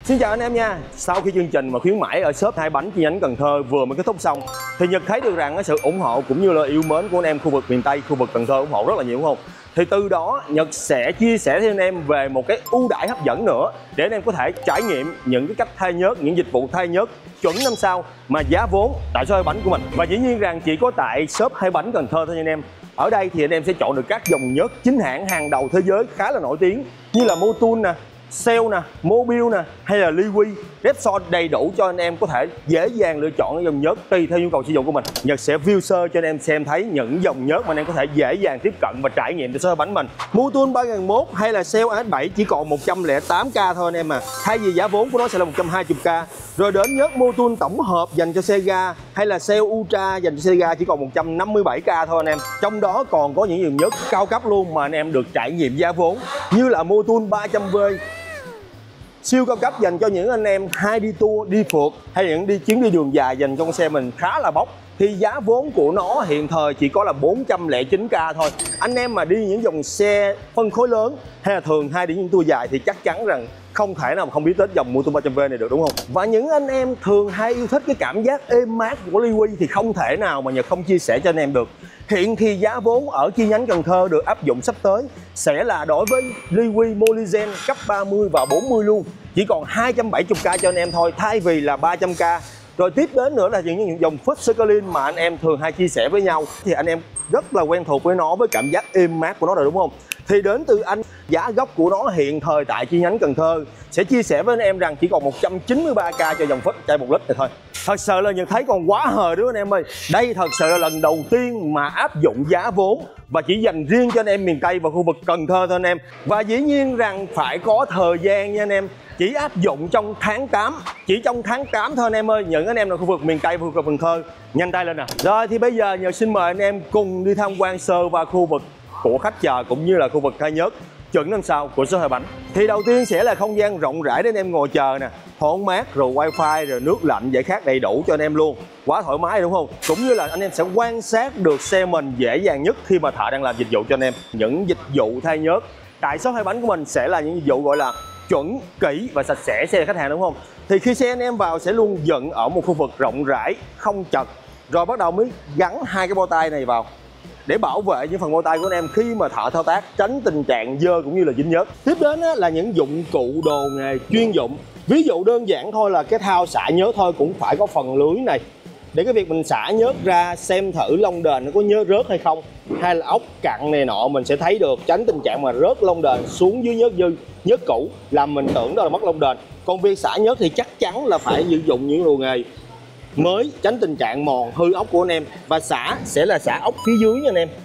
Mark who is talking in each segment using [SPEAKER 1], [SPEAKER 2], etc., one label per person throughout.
[SPEAKER 1] Xin chào anh em nha. Sau khi chương trình mà khuyến mãi ở shop Hai Bánh chi nhánh Cần Thơ vừa mới kết thúc xong thì Nhật thấy được rằng sự ủng hộ cũng như là yêu mến của anh em khu vực miền Tây, khu vực Cần Thơ ủng hộ rất là nhiều đúng không? Thì từ đó Nhật sẽ chia sẻ với anh em về một cái ưu đãi hấp dẫn nữa để anh em có thể trải nghiệm những cái cách thay nhớt, những dịch vụ thay nhớt chuẩn 5 sao mà giá vốn tại shop Hai Bánh của mình. Và dĩ nhiên rằng chỉ có tại shop Hai Bánh Cần Thơ thôi nha anh em. Ở đây thì anh em sẽ chọn được các dòng nhớt chính hãng hàng đầu thế giới khá là nổi tiếng như là Motul nè, Cell nè, Mobil nè hay là Liwi, Repsol, đầy đủ cho anh em có thể dễ dàng lựa chọn cái dòng nhớt tùy theo nhu cầu sử dụng của mình. Nhật sẽ view sơ cho anh em xem thấy những dòng nhớt mà anh em có thể dễ dàng tiếp cận và trải nghiệm từ shop Bánh mình. Motul 3001 hay là Cell AS7 chỉ còn 108k thôi anh em à, thay vì giá vốn của nó sẽ là 120k. Rồi đến nhớt Motul tổng hợp dành cho xe ga hay là Cell Ultra dành cho xe ga chỉ còn 157k thôi anh em. Trong đó còn có những dòng nhớt cao cấp luôn mà anh em được trải nghiệm giá vốn như là Motul 300V siêu cao cấp dành cho những anh em hay đi tour, đi phượt hay những chuyến đi đường dài dành cho con xe mình khá là bốc thì giá vốn của nó hiện thời chỉ có là 409k thôi. Anh em mà đi những dòng xe phân khối lớn hay là thường hay đi những tour dài thì chắc chắn rằng không thể nào mà không biết tới dòng Motul 300V này được đúng không? Và những anh em thường hay yêu thích cái cảm giác êm mát của Liwi thì không thể nào mà Nhật không chia sẻ cho anh em được. Hiện thì giá vốn ở chi nhánh Cần Thơ được áp dụng sắp tới sẽ là đối với Liwi Molizen cấp 30 và 40 luôn chỉ còn 270k cho anh em thôi thay vì là 300k. Rồi tiếp đến nữa là những dòng Fitzgerald mà anh em thường hay chia sẻ với nhau thì anh em rất là quen thuộc với nó với cảm giác êm mát của nó rồi đúng không? Thì đến từ anh giá gốc của nó hiện thời tại chi nhánh Cần Thơ sẽ chia sẻ với anh em rằng chỉ còn 193k cho dòng Fitz chai 1 lít này thôi. Thật sự là Nhật thấy còn quá hời đúng không anh em ơi. Đây thật sự là lần đầu tiên mà áp dụng giá vốn và chỉ dành riêng cho anh em miền Tây và khu vực Cần Thơ thôi anh em. Và dĩ nhiên rằng phải có thời gian nha anh em. Chỉ áp dụng trong tháng 8, chỉ trong tháng 8 thôi anh em ơi. Những anh em ở khu vực miền Tây và khu vực Cần Thơ nhanh tay lên nè. Rồi thì bây giờ Nhật xin mời anh em cùng đi tham quan sơ qua khu vực của khách chờ cũng như là khu vực thay nhớt chuẩn 5 sao của shop Hai Bánh. Thì đầu tiên sẽ là không gian rộng rãi để anh em ngồi chờ nè, thoáng mát rồi wifi rồi nước lạnh giải khát đầy đủ cho anh em luôn, quá thoải mái đúng không? Cũng như là anh em sẽ quan sát được xe mình dễ dàng nhất khi mà thợ đang làm dịch vụ cho anh em. Những dịch vụ thay nhớt tại shop Hai Bánh của mình sẽ là những dịch vụ gọi là chuẩn, kỹ và sạch sẽ xe khách hàng đúng không? Thì khi xe anh em vào sẽ luôn dựng ở một khu vực rộng rãi, không chật, rồi bắt đầu mới gắn hai cái bao tay này vào để bảo vệ những phần bao tay của anh em khi mà thợ thao tác, tránh tình trạng dơ cũng như là dính nhớt. Tiếp đến là những dụng cụ đồ nghề chuyên dụng. Ví dụ đơn giản thôi là cái thao xả nhớt thôi cũng phải có phần lưới này để cái việc mình xả nhớt ra xem thử lông đền nó có nhớt rớt hay không, hay là ốc cặn này nọ mình sẽ thấy được, tránh tình trạng mà rớt lông đền xuống dưới nhớt dư, nhớt cũ làm mình tưởng đó là mất lông đền. Còn việc xả nhớt thì chắc chắn là phải sử dụng những đồ nghề mới, tránh tình trạng mòn hư ốc của anh em. Và xả sẽ là xả ốc phía dưới nha anh em.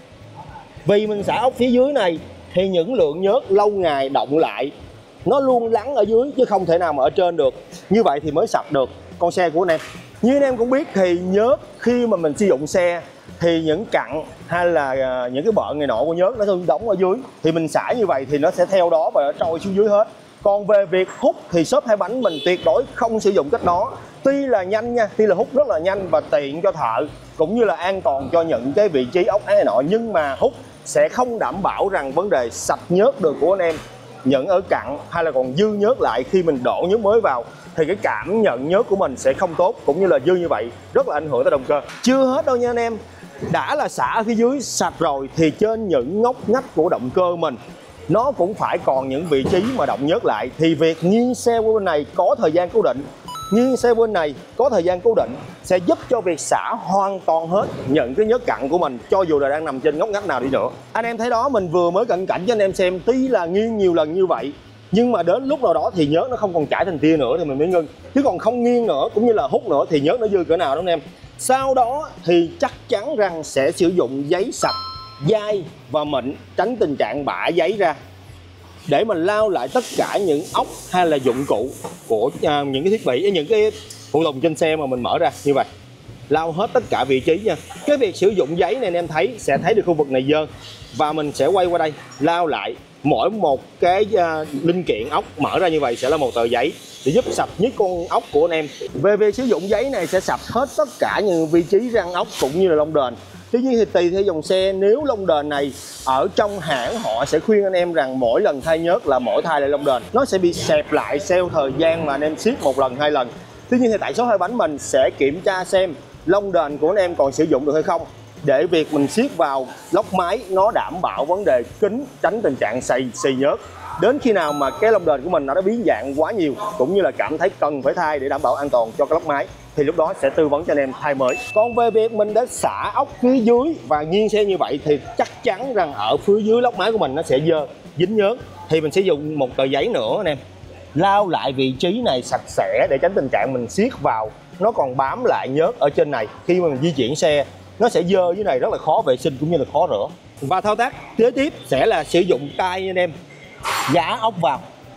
[SPEAKER 1] Vì mình xả ốc phía dưới này thì những lượng nhớt lâu ngày đọng lại nó luôn lắng ở dưới chứ không thể nào mà ở trên được. Như vậy thì mới sạch được con xe của anh em. Như anh em cũng biết thì nhớt khi mà mình sử dụng xe thì những cặn hay là những cái bợn này nọ của nhớt nó thường đóng ở dưới, thì mình xả như vậy thì nó sẽ theo đó và nó trôi xuống dưới hết. Còn về việc hút thì shop Hai Bánh mình tuyệt đối không sử dụng cách đó. Tuy là nhanh nha, tuy là hút rất là nhanh và tiện cho thợ cũng như là an toàn cho những cái vị trí ốc ái này nọ, nhưng mà hút sẽ không đảm bảo rằng vấn đề sạch nhớt được của anh em. Những ở cặn hay là còn dư nhớt lại khi mình đổ nhớt mới vào thì cái cảm nhận nhớt của mình sẽ không tốt, cũng như là dư như vậy rất là ảnh hưởng tới động cơ. Chưa hết đâu nha anh em. Đã là xả ở phía dưới sạch rồi thì trên những ngóc ngách của động cơ mình nó cũng phải còn những vị trí mà động nhớt lại, thì việc nghiêng xe qua bên này có thời gian cố định, nghiêng xe bên này có thời gian cố định sẽ giúp cho việc xả hoàn toàn hết những cái nhớt cặn của mình, cho dù là đang nằm trên ngóc ngách nào đi nữa. Anh em thấy đó, mình vừa mới cận cảnh cho anh em xem, tuy là nghiêng nhiều lần như vậy nhưng mà đến lúc nào đó thì nhớt nó không còn chảy thành tia nữa thì mình mới ngưng, chứ còn không nghiêng nữa cũng như là hút nữa thì nhớt nó dư cỡ nào đó anh em. Sau đó thì chắc chắn rằng sẽ sử dụng giấy sạch, dai và mịn, tránh tình trạng bã giấy ra để mình lau lại tất cả những ốc hay là dụng cụ của những cái thiết bị, những cái phụ tùng trên xe mà mình mở ra như vậy. Lau hết tất cả vị trí nha. Cái việc sử dụng giấy này anh em thấy sẽ thấy được khu vực này dơ, và mình sẽ quay qua đây lau lại mỗi một cái linh kiện ốc mở ra như vậy sẽ là một tờ giấy để giúp sạch nhất con ốc của anh em. Về việc sử dụng giấy này sẽ sạch hết tất cả những vị trí răng ốc cũng như là lông đền. Tuy nhiên thì tùy theo dòng xe, nếu lông đền này ở trong hãng họ sẽ khuyên anh em rằng mỗi lần thay nhớt là mỗi thay lại lông đền nó sẽ bị xẹp lại theo thời gian mà anh em siết một lần 2 lần. Tuy nhiên thì tại số 2 bánh mình sẽ kiểm tra xem lông đền của anh em còn sử dụng được hay không, để việc mình siết vào lốc máy nó đảm bảo vấn đề kính, tránh tình trạng xì nhớt. Đến khi nào mà cái lông đền của mình nó đã biến dạng quá nhiều cũng như là cảm thấy cần phải thay để đảm bảo an toàn cho cái lốc máy thì lúc đó sẽ tư vấn cho anh em thay mới. Còn về việc mình đã xả ốc phía dưới và nghiêng xe như vậy thì chắc chắn rằng ở phía dưới lốc máy của mình nó sẽ dơ, dính nhớt, thì mình sẽ dùng một tờ giấy nữa anh em lau lại vị trí này sạch sẽ để tránh tình trạng mình siết vào nó còn bám lại nhớt ở trên này. Khi mà mình di chuyển xe nó sẽ dơ dưới này, rất là khó vệ sinh cũng như là khó rửa. Và thao tác kế tiếp sẽ là sử dụng tay nha anh em, giá ốc vào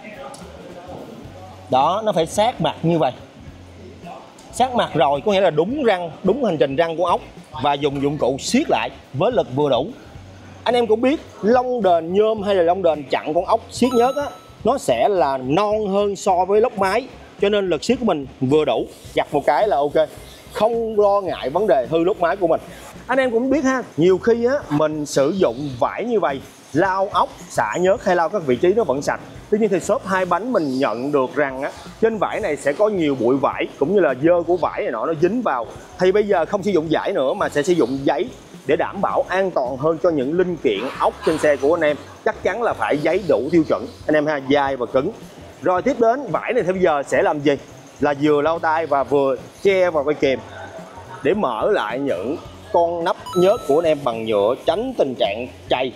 [SPEAKER 1] đó, nó phải sát mặt như vậy. Sát mặt rồi có nghĩa là đúng răng, đúng hành trình răng của ốc, và dùng dụng cụ siết lại với lực vừa đủ. Anh em cũng biết lông đền nhôm hay là lông đền chặn con ốc siết nhớt á, nó sẽ là non hơn so với lốc máy, cho nên lực siết của mình vừa đủ, giặt một cái là ok, không lo ngại vấn đề hư lốc máy của mình. Anh em cũng biết ha, nhiều khi á mình sử dụng vải như vậy lau ốc, xả nhớt hay lau các vị trí nó vẫn sạch. Tuy nhiên thì shop 2 bánh mình nhận được rằng á, trên vải này sẽ có nhiều bụi vải cũng như là dơ của vải này nó dính vào. Thì bây giờ không sử dụng vải nữa mà sẽ sử dụng giấy để đảm bảo an toàn hơn cho những linh kiện ốc trên xe của anh em. Chắc chắn là phải giấy đủ tiêu chuẩn anh em ha, dai và cứng. Rồi tiếp đến vải này thì bây giờ sẽ làm gì? Là vừa lau tay và vừa che vào cái kềm để mở lại những con nắp nhớt của anh em bằng nhựa, tránh tình trạng chày.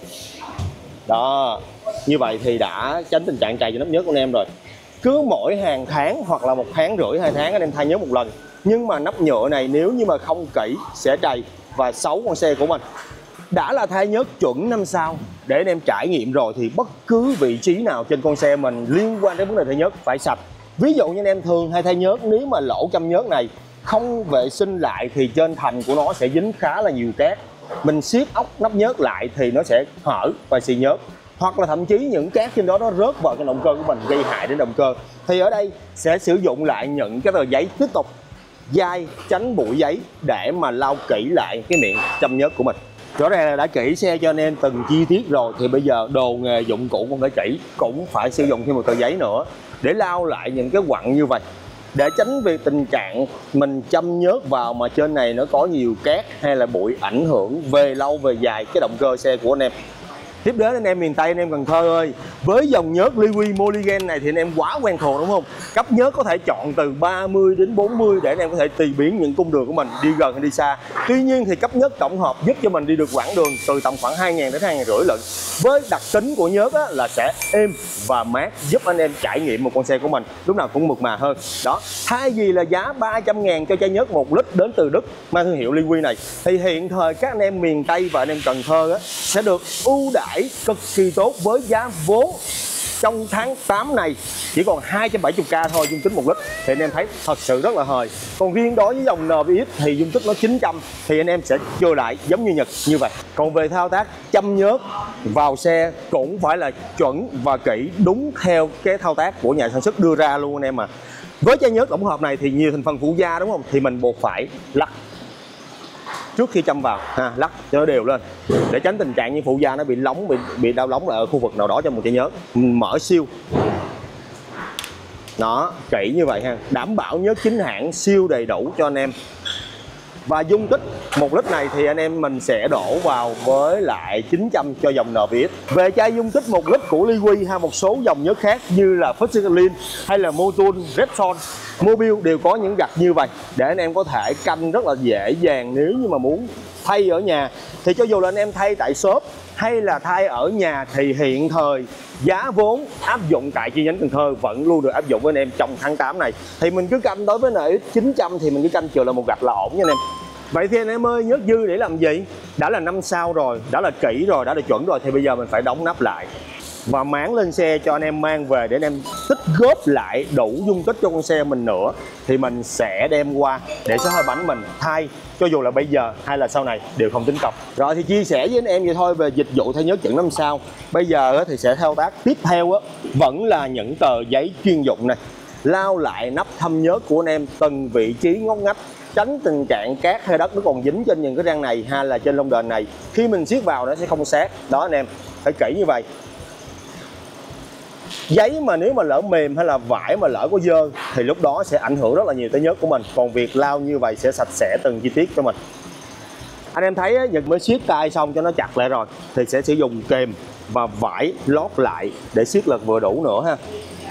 [SPEAKER 1] Đó, như vậy thì đã tránh tình trạng chày cho nắp nhớt của anh em rồi. Cứ mỗi hàng tháng hoặc là 1 tháng rưỡi 2 tháng anh em thay nhớt một lần. Nhưng mà nắp nhựa này nếu như mà không kỹ sẽ chày và xấu con xe của mình. Đã là thay nhớt chuẩn 5 sao để anh em trải nghiệm rồi thì bất cứ vị trí nào trên con xe mình liên quan đến vấn đề thay nhớt phải sạch. Ví dụ như anh em thường hay thay nhớt, nếu mà lỗ châm nhớt này không vệ sinh lại thì trên thành của nó sẽ dính khá là nhiều cát. Mình siết ốc nắp nhớt lại thì nó sẽ hở và xì nhớt, hoặc là thậm chí những cát trên đó nó rớt vào cái động cơ của mình gây hại đến động cơ. Thì ở đây sẽ sử dụng lại những cái tờ giấy tiếp tục dai, tránh bụi giấy để mà lau kỹ lại cái miệng châm nhớt của mình. Rõ ràng là đã kỹ xe cho anh em từng chi tiết rồi thì bây giờ đồ nghề dụng cụ cũng phải kỹ, cũng phải sử dụng thêm một tờ giấy nữa để lau lại những cái quặng như vậy, để tránh việc tình trạng mình châm nhớt vào mà trên này nó có nhiều cát hay là bụi ảnh hưởng về lâu về dài cái động cơ xe của anh em. Tiếp đến anh em miền Tây, anh em Cần Thơ ơi, với dòng nhớt Liwi Mulligan này thì anh em quá quen thuộc đúng không? Cấp nhớt có thể chọn từ 30 đến 40 để anh em có thể tùy biến những cung đường của mình đi gần hay đi xa. Tuy nhiên thì cấp nhớt tổng hợp giúp cho mình đi được quãng đường từ tầm khoảng 2.000 đến 2.500 lận. Với đặc tính của nhớt á, là sẽ êm và mát, giúp anh em trải nghiệm một con xe của mình lúc nào cũng mượt mà hơn. Đó, thay vì là giá 300.000 cho chai nhớt 1 lít đến từ Đức mang thương hiệu Liwi này, thì hiện thời các anh em miền Tây và anh em Cần Thơ á, sẽ được ưu đãi cực kỳ tốt với giá vốn trong tháng 8 này chỉ còn 270k thôi dung tích 1 lít, thì anh em thấy thật sự rất là hời. Còn riêng đối với dòng NVX thì dung tích nó 900 thì anh em sẽ chơi lại giống như Nhật như vậy. Còn về thao tác châm nhớt vào xe cũng phải là chuẩn và kỹ, đúng theo cái thao tác của nhà sản xuất đưa ra luôn anh em à. Với chai nhớt tổng hợp này thì nhiều thành phần phụ gia đúng không, thì mình buộc phải lắc trước khi châm vào ha, lắc cho nó đều lên để tránh tình trạng như phụ gia nó bị lóng, bị đau lóng lại ở khu vực nào đó trong một chai nhớt. Mở siêu đó, kỹ như vậy ha, đảm bảo nhớt chính hãng siêu đầy đủ cho anh em. Và dung tích 1 lít này thì anh em mình sẽ đổ vào với lại 900 cho dòng NVX. Về chai dung tích 1 lít của Liwi hay một số dòng nhớt khác như là Fuscalin hay là Motul, Repsol, Mobil đều có những gạch như vậy để anh em có thể canh rất là dễ dàng nếu như mà muốn thay ở nhà. Thì cho dù là anh em thay tại shop hay là thay ở nhà thì hiện thời giá vốn áp dụng tại chi nhánh Cần Thơ vẫn luôn được áp dụng với anh em trong tháng 8 này. Thì mình cứ canh đối với NX 900 thì mình cứ canh chừa là một gạch là ổn nha anh em. Vậy thì anh em ơi, nhớt dư để làm gì? Đã là 5 sao rồi, đã là kỹ rồi, đã là chuẩn rồi thì bây giờ mình phải đóng nắp lại và máng lên xe cho anh em mang về để anh em tích góp lại đủ dung tích cho con xe mình nữa, thì mình sẽ đem qua để số 2 bánh mình thay, cho dù là bây giờ hay là sau này đều không tính công. Rồi thì chia sẻ với anh em vậy thôi về dịch vụ thay nhớt chuẩn 5 sao. Bây giờ thì sẽ thao tác tiếp theo vẫn là những tờ giấy chuyên dụng này, lao lại nắp thâm nhớt của anh em từng vị trí ngóc ngách tránh tình trạng cát hay đất nó còn dính trên những cái răng này hay là trên lông đền này. Khi mình siết vào nó sẽ không sát. Đó anh em, phải kỹ như vậy. Giấy mà nếu mà lỡ mềm hay là vải mà lỡ có dơ thì lúc đó sẽ ảnh hưởng rất là nhiều tới nhớt của mình. Còn việc lau như vậy sẽ sạch sẽ từng chi tiết cho mình. Anh em thấy Nhật mới siết tay xong cho nó chặt lại rồi thì sẽ sử dụng kềm và vải lót lại để siết lực vừa đủ nữa ha.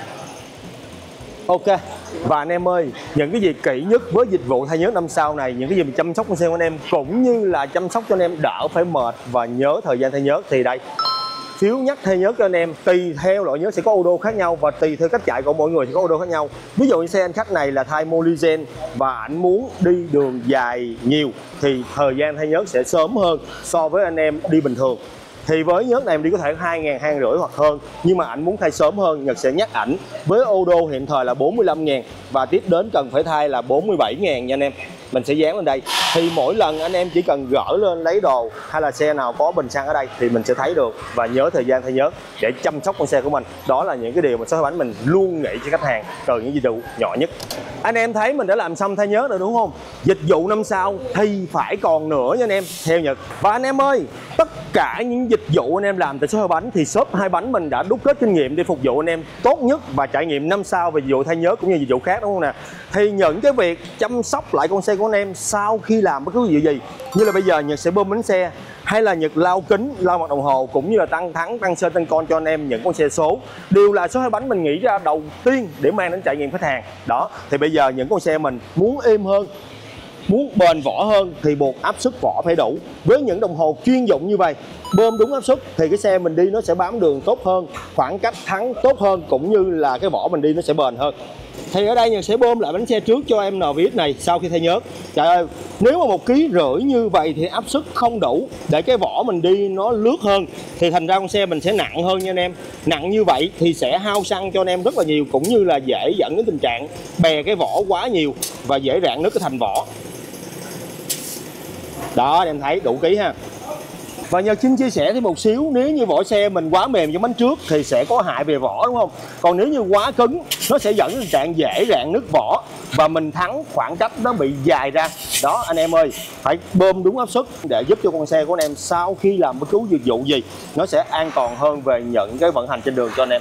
[SPEAKER 1] Ok. Và anh em ơi, những cái gì kỹ nhất với dịch vụ thay nhớt 5 sao này, những cái gì mình chăm sóc con xe của anh em cũng như là chăm sóc cho anh em đỡ phải mệt và nhớ thời gian thay nhớt thì đây. Phiếu nhắc thay nhớt cho anh em tùy theo loại nhớt sẽ có ô đô khác nhau và tùy theo cách chạy của mỗi người sẽ có ô đô khác nhau. Ví dụ như xe anh khách này là thay Molicen và anh muốn đi đường dài nhiều thì thời gian thay nhớt sẽ sớm hơn so với anh em đi bình thường. Thì với nhớt này em đi có thể 2.000, 2.500 hoặc hơn. Nhưng mà anh muốn thay sớm hơn, Nhật sẽ nhắc ảnh với ô đô hiện thời là 45.000 và tiếp đến cần phải thay là 47.000 nha anh em. Mình sẽ dán lên đây. Thì mỗi lần anh em chỉ cần gỡ lên lấy đồ hay là xe nào có bình xăng ở đây thì mình sẽ thấy được và nhớ thời gian thay nhớt để chăm sóc con xe của mình. Đó là những cái điều mà shop bánh mình luôn nghĩ cho khách hàng từ những dịch vụ nhỏ nhất. Anh em thấy mình đã làm xong thay nhớt rồi đúng không? Dịch vụ 5 sao thì phải còn nữa nha anh em, theo Nhật. Và anh em ơi, tất cả những dịch vụ anh em làm tại shop Hai Bánh thì shop Hai Bánh mình đã đúc kết kinh nghiệm để phục vụ anh em tốt nhất và trải nghiệm 5 sao về dịch vụ thay nhớt cũng như dịch vụ khác, đúng không nè? Thì những cái việc chăm sóc lại con xe của anh em sau khi làm bất cứ việc gì, như là bây giờ Nhật sẽ bơm bánh xe hay là Nhật lau kính, lau mặt đồng hồ cũng như là tăng thắng, tăng sên, tăng con cho anh em những con xe số, đều là shop Hai Bánh mình nghĩ ra đầu tiên để mang đến trải nghiệm khách hàng. Đó, thì bây giờ những con xe mình muốn êm hơn, muốn bền vỏ hơn thì buộc áp suất vỏ phải đủ. Với những đồng hồ chuyên dụng như vậy, bơm đúng áp suất thì cái xe mình đi nó sẽ bám đường tốt hơn, khoảng cách thắng tốt hơn cũng như là cái vỏ mình đi nó sẽ bền hơn. Thì ở đây Nhật sẽ bơm lại bánh xe trước cho em NVX này sau khi thay nhớt. Trời ơi, nếu mà 1,5 kg như vậy thì áp suất không đủ để cái vỏ mình đi nó lướt hơn thì thành ra con xe mình sẽ nặng hơn nha anh em. Nặng như vậy thì sẽ hao xăng cho anh em rất là nhiều cũng như là dễ dẫn đến tình trạng bè cái vỏ quá nhiều và dễ rạn nứt cái thành vỏ. Đó, anh em thấy đủ ký ha. Và Nhật xin chia sẻ thêm một xíu, nếu như vỏ xe mình quá mềm trong bánh trước thì sẽ có hại về vỏ đúng không? Còn nếu như quá cứng nó sẽ dẫn đến tình trạng dễ rạn nứt vỏ và mình thắng khoảng cách nó bị dài ra. Đó anh em ơi, phải bơm đúng áp suất để giúp cho con xe của anh em sau khi làm bất cứ dịch vụ gì nó sẽ an toàn hơn về những cái vận hành trên đường cho anh em.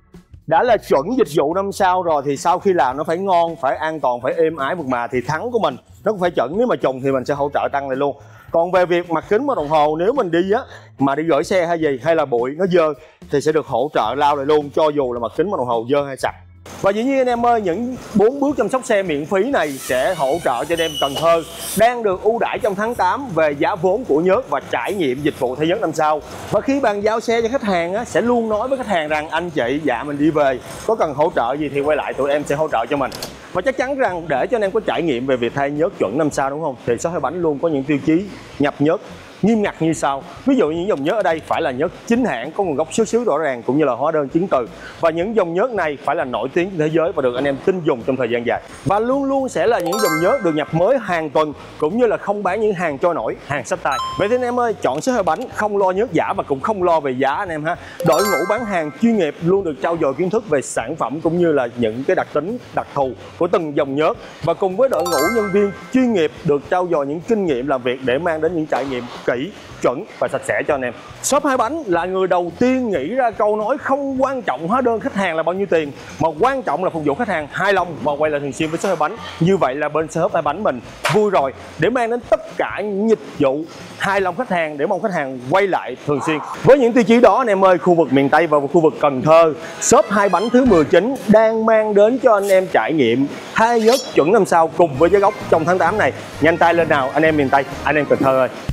[SPEAKER 1] Đã là chuẩn dịch vụ 5 sao rồi thì sau khi làm nó phải ngon, phải an toàn, phải êm ái mượt mà thì thắng của mình nó cũng phải chuẩn. Nếu mà trùng thì mình sẽ hỗ trợ tăng lại luôn. Còn về việc mặt kính mặt đồng hồ, nếu mình đi á mà đi gửi xe hay gì hay là bụi nó dơ thì sẽ được hỗ trợ lau lại luôn cho dù là mặt kính mặt đồng hồ dơ hay sạch. Và dĩ nhiên anh em ơi, những 4 bước chăm sóc xe miễn phí này sẽ hỗ trợ cho anh em Cần Thơ đang được ưu đãi trong tháng 8 về giá vốn của nhớt và trải nghiệm dịch vụ thay nhớt 5 sao. Và khi bàn giao xe cho khách hàng á, sẽ luôn nói với khách hàng rằng anh chị dạ mình đi về, có cần hỗ trợ gì thì quay lại tụi em sẽ hỗ trợ cho mình. Và chắc chắn rằng để cho anh em có trải nghiệm về việc thay nhớt chuẩn 5 sao đúng không, thì shop Hai Bánh luôn có những tiêu chí nhập nhớt nghiêm ngặt như sau. Ví dụ những dòng nhớt ở đây phải là nhớt chính hãng, có nguồn gốc xuất xứ rõ ràng cũng như là hóa đơn chứng từ. Và những dòng nhớt này phải là nổi tiếng trên thế giới và được anh em tin dùng trong thời gian dài. Và luôn luôn sẽ là những dòng nhớt được nhập mới hàng tuần cũng như là không bán những hàng trôi nổi, hàng sách tay. Vậy thì anh em ơi, chọn shop Hai Bánh không lo nhớt giả và cũng không lo về giá anh em ha. Đội ngũ bán hàng chuyên nghiệp luôn được trau dồi kiến thức về sản phẩm cũng như là những cái đặc tính đặc thù của từng dòng nhớt, và cùng với đội ngũ nhân viên chuyên nghiệp được trau dồi những kinh nghiệm làm việc để mang đến những trải nghiệm kỹ, chuẩn và sạch sẽ cho anh em. Shop Hai Bánh là người đầu tiên nghĩ ra câu nói không quan trọng hóa đơn khách hàng là bao nhiêu tiền, mà quan trọng là phục vụ khách hàng hài lòng và quay lại thường xuyên với shop Hai Bánh. Như vậy là bên shop Hai Bánh mình vui rồi để mang đến tất cả những dịch vụ hài lòng khách hàng để mong khách hàng quay lại thường xuyên. Với những tiêu chí đó anh em ơi, khu vực miền Tây và khu vực Cần Thơ, shop Hai Bánh thứ 19 đang mang đến cho anh em trải nghiệm thay nhớt chuẩn 5 sao cùng với giá gốc trong tháng 8 này. Nhanh tay lên nào anh em miền Tây, anh em Cần Thơ ơi.